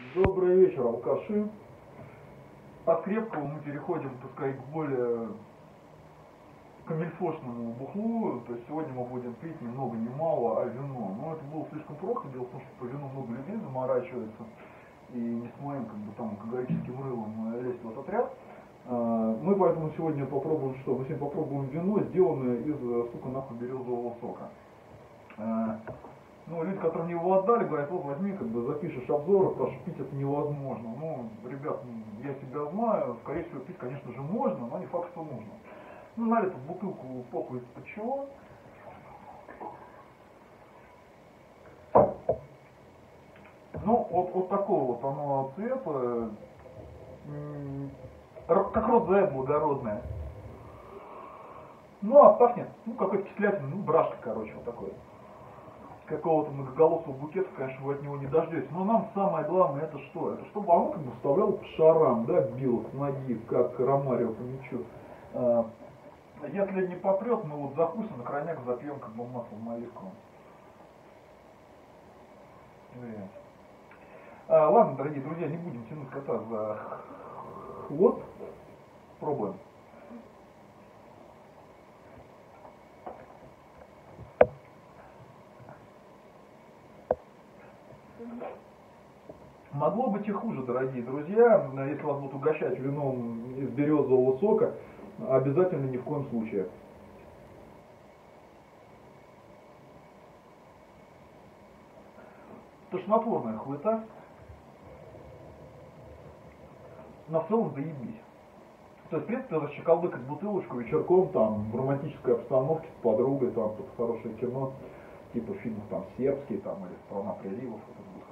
Добрый вечер, алкаши. От крепкого мы переходим, так сказать, к более камильфошному бухлу. То есть сегодня мы будем пить ни много ни мало, а вино. Но это было слишком просто. Дело в том, что по вину много людей заморачивается. И не с моим, как бы, там, кагорическим рылом лезть в этот ряд. Мы поэтому сегодня попробуем что? Мы сегодня попробуем вино, сделанное из, сука, нахуй, березового сока. Ну, люди, которым его отдали, говорят, вот возьми, как бы запишешь обзор, потому что пить это невозможно. Ну, ребят, я себя знаю, скорее всего, пить, конечно же, можно, но не факт, что нужно. Ну, налить в бутылку похуй из-под чего. Ну, вот такого вот оно цвета, как роза благородная. Ну, а пахнет, ну, какой-то кислятин, ну, брашка, короче, вот такой. Какого-то многоголосого букета, конечно, вы от него не дождетесь. Но нам самое главное это что? Это чтобы оно как бы вставляло по шарам, да, било с ноги, как Ромарио по мячу. Если не попрет, мы вот закусим, на крайняк запьем как бы маслом оливковым. Ладно, дорогие друзья, не будем тянуть кота за хвост. Пробуем. Могло быть и хуже, дорогие друзья, если вас будут угощать вином из березового сока, обязательно ни в коем случае. Тошнотворная хуета, но в целом заебись. То есть, в принципе, расчекалдыкать бутылочку вечерком, там, в романтической обстановке с подругой, там, под хорошее кино, типа фильмов там сербские, там, или «Страна приливов», это будет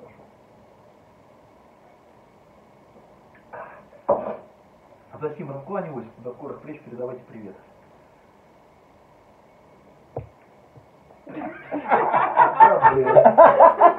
хорошо. Затем раскланиваюсь, до скорых встреч, передавайте привет. Да, блин.